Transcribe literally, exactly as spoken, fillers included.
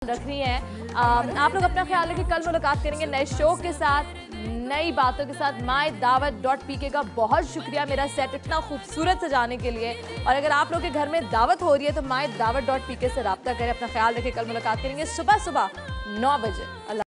रखनी है। आ, आप लोग अपना ख्याल रखिए, कल मुलाकात करेंगे नए शो के साथ, नई बातों के साथ। माई दावत डॉट पी के का बहुत शुक्रिया मेरा सेट इतना खूबसूरत सजाने के लिए। और अगर आप लोग के घर में दावत हो रही है तो माई दावत डॉट पी के से रब्ता करें। अपना ख्याल रखिए, कल मुलाकात करेंगे सुबह सुबह नौ बजे। अल्लाह।